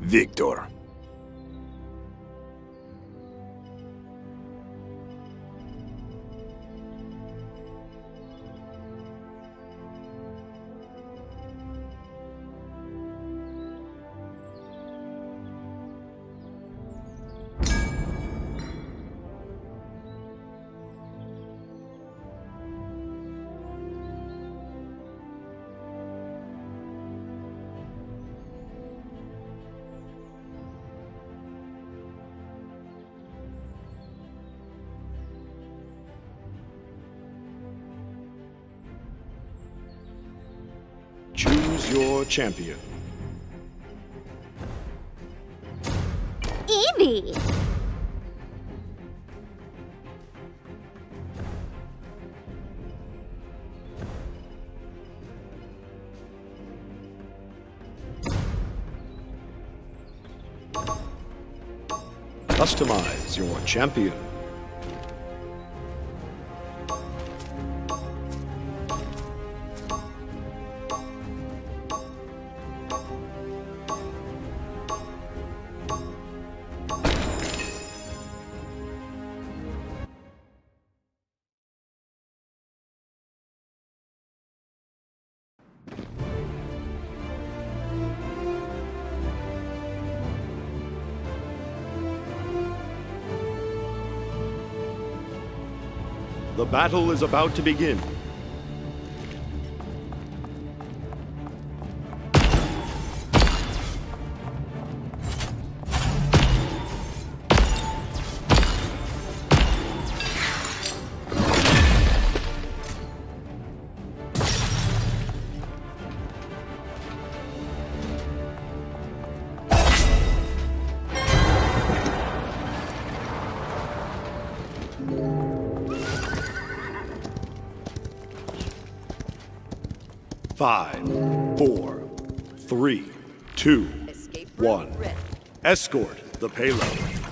Victor. Choose your champion. Evie! Customize your champion. The battle is about to begin. Five, 4, 3, 2, 1. Escort the payload.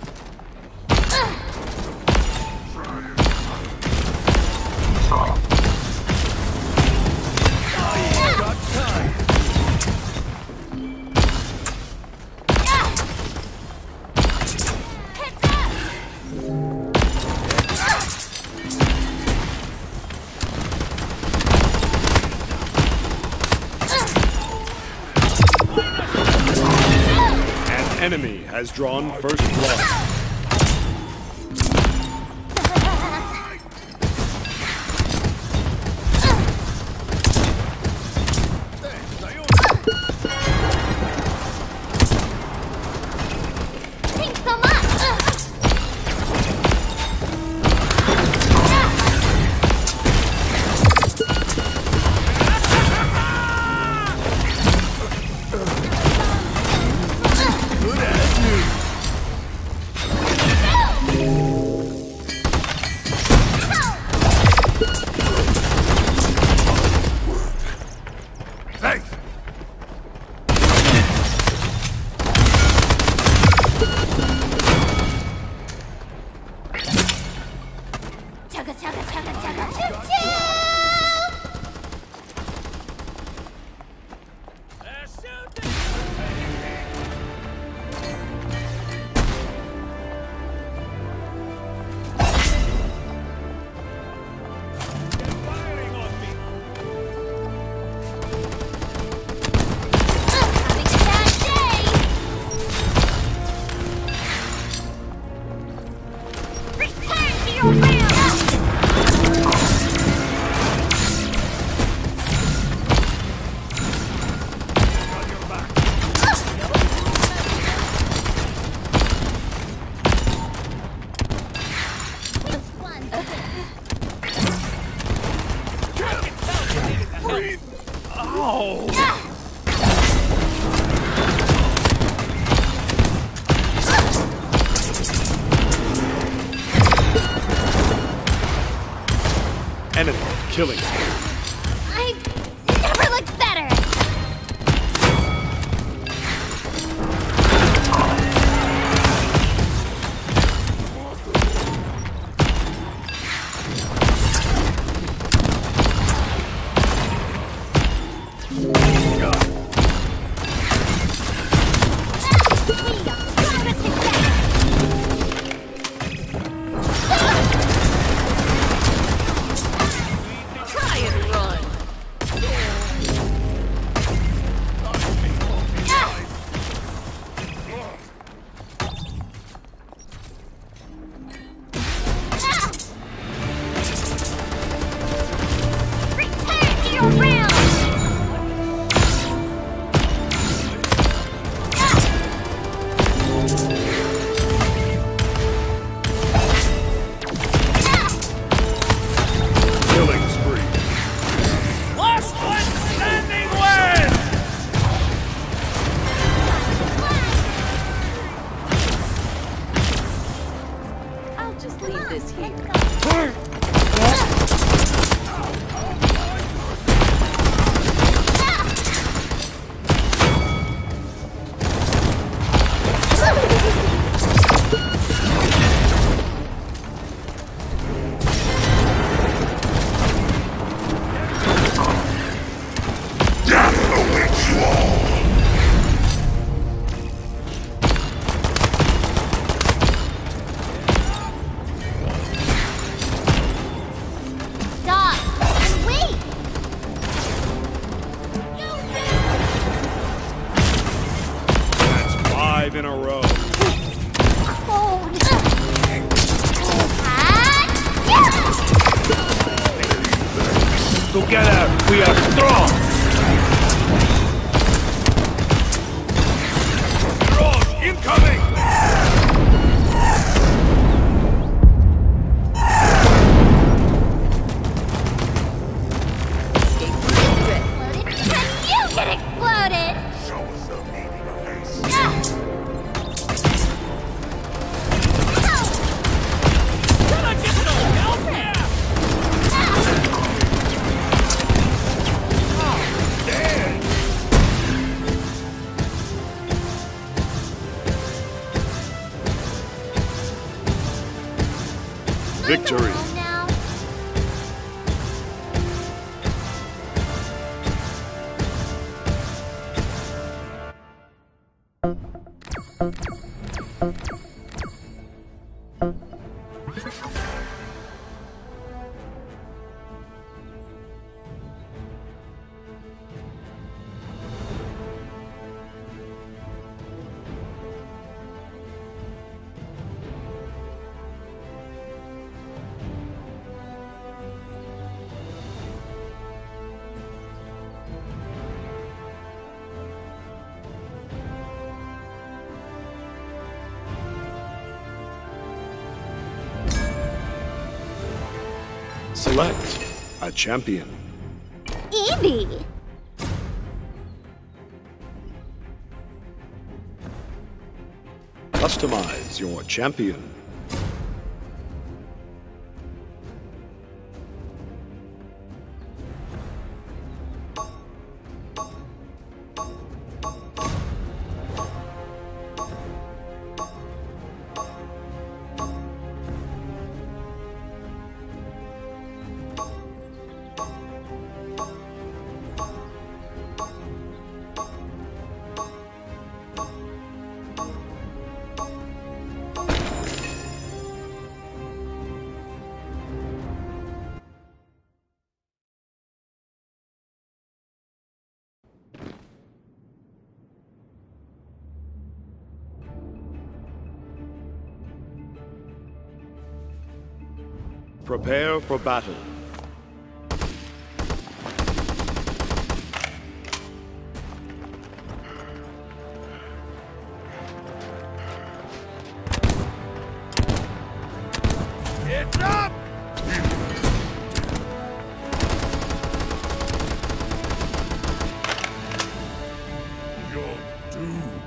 Enemy has drawn first blood. Enemy killing. I never looked better! Final round! Killing spree. Last one standing wins! I'll just leave this here. Stop and wait! That's 5 in a row. Hold. Together, we are strong! Rogue incoming! And you get exploded! Victory. Now. Select a champion. Evie! Customize your champion. Prepare for battle. It's up! You're doomed.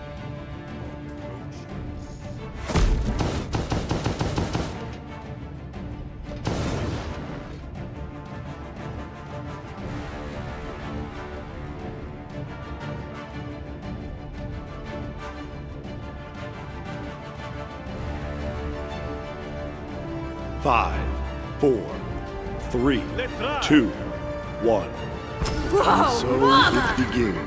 Five, four, three, two, one. So it begins.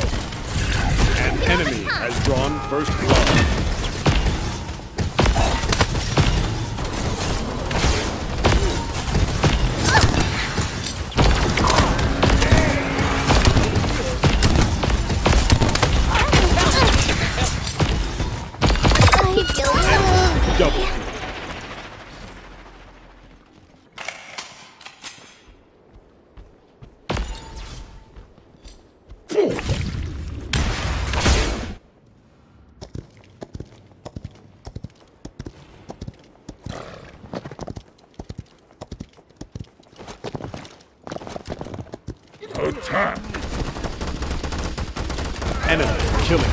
An enemy has drawn first blood. Double kill. Attack! Enemy killing.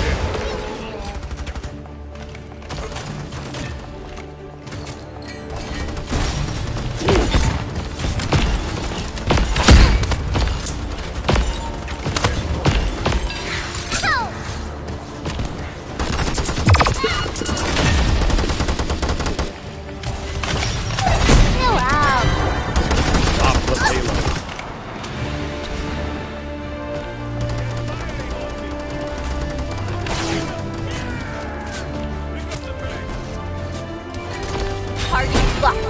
Chill out. Stop the payload. Target locked.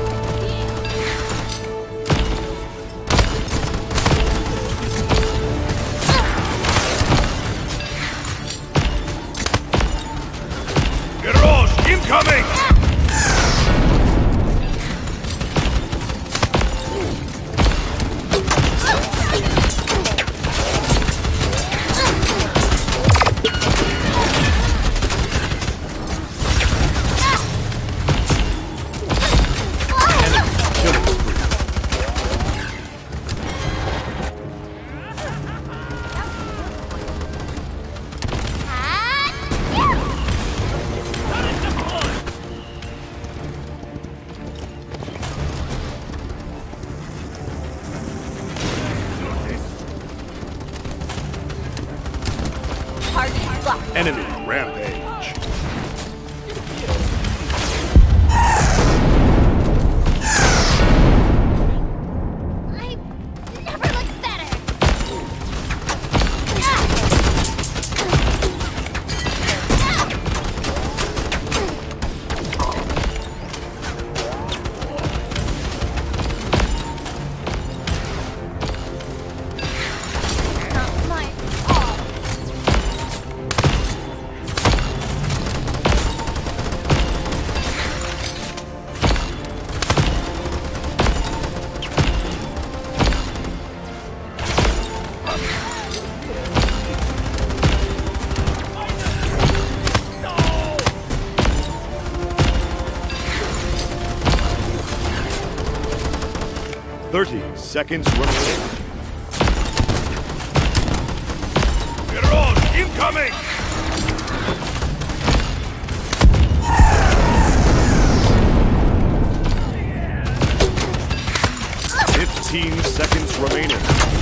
Mirage incoming! Target locked. Enemy rampage. I never looked better. 30 seconds remaining. Mirage incoming! Fifteen seconds remaining.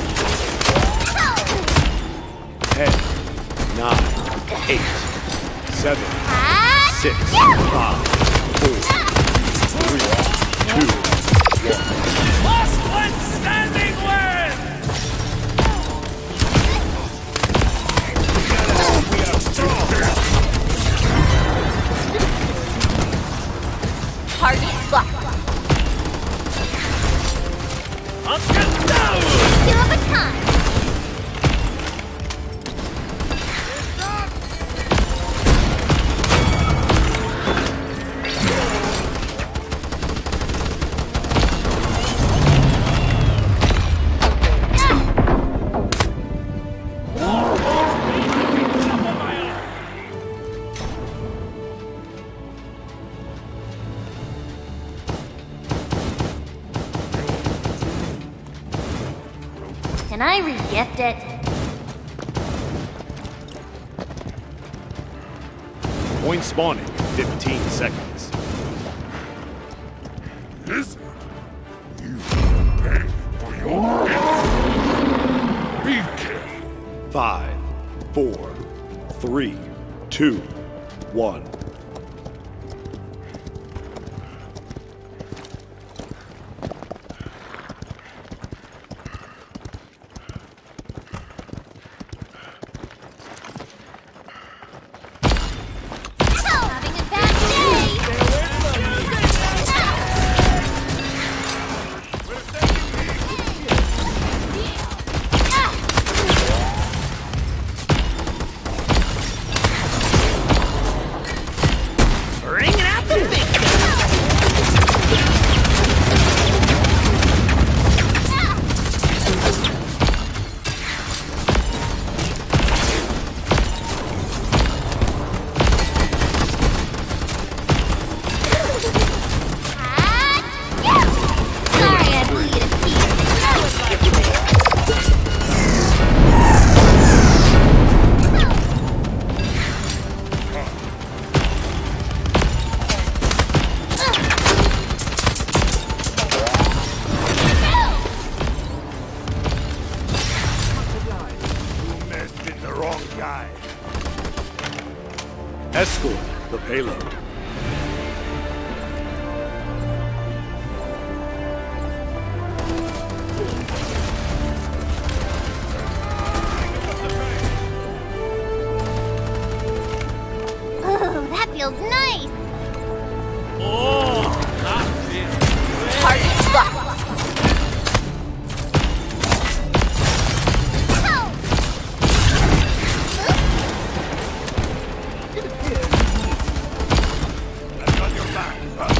10, 9, 8, 7, 6, 5, 4, 3, 2, 1. Last one standing wins! We are strong! Target locked. Get down! Two of a kind. Can I re-gift it? Point spawning in 15 seconds. This you pay for your be careful. 5, 4, 3, 2, 1. Having a bad day. Escort the payload. Ooh, that feels nice. Oh, that feels great. Target locked. I've got your back.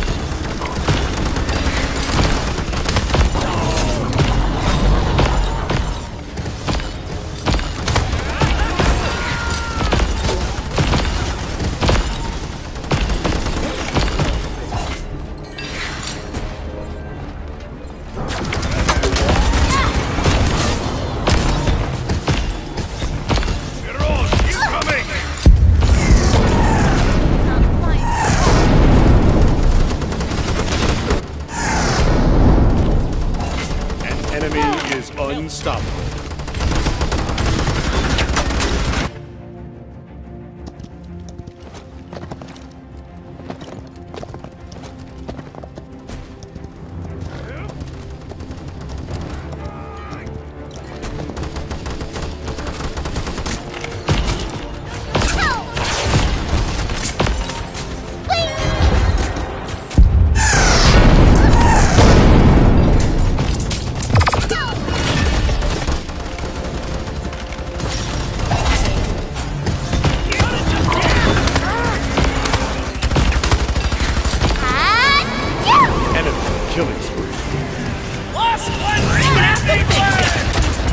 Heroes, incoming! Not quite. An enemy is unstoppable. Enemy killing spree. Last one standing left!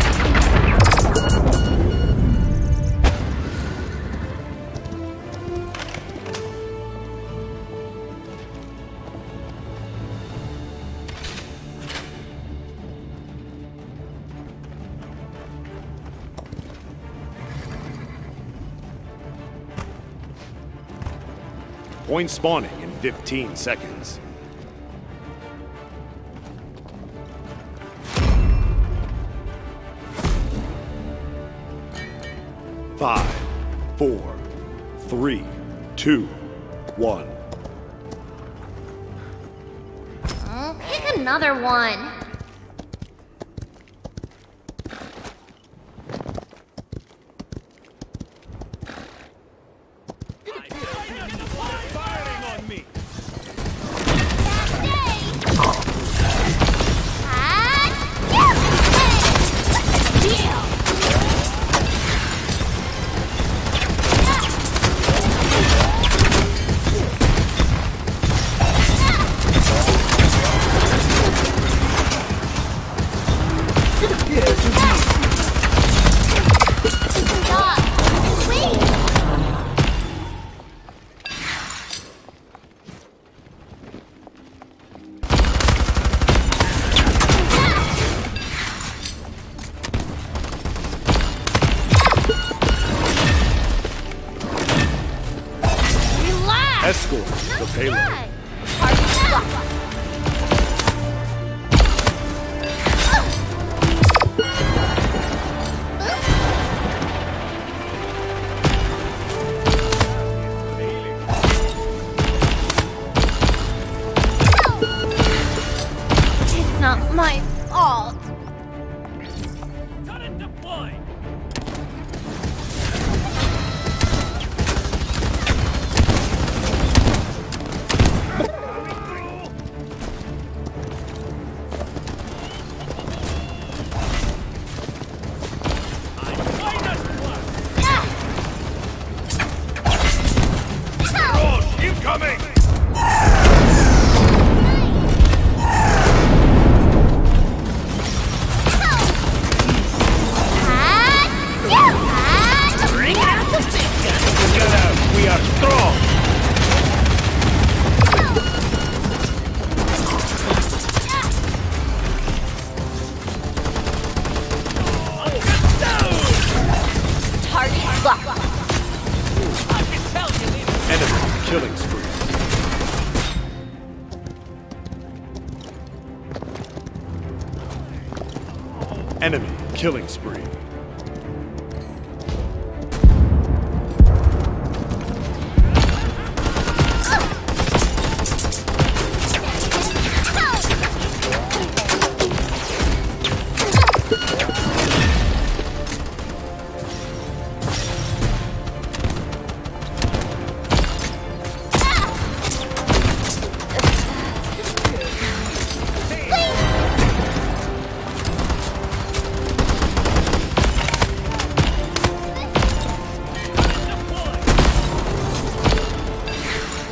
Point spawning in 15 seconds. 5, 4, 3, 2, 1. Pick another one. Firing on me! Escort the payload. Target locked. It's not my fault. Turret deployed! Heroes, incoming! Together we are strong. Target locked. Enemy killing spree. Enemy killing spree.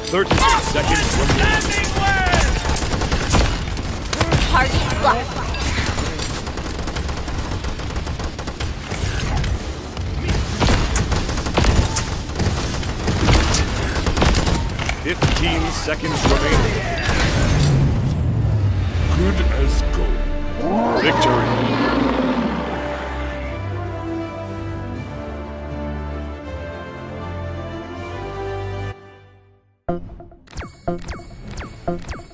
30 seconds remaining. Standing wedge! Target locked. 15 seconds remaining. Good as gold. Victory.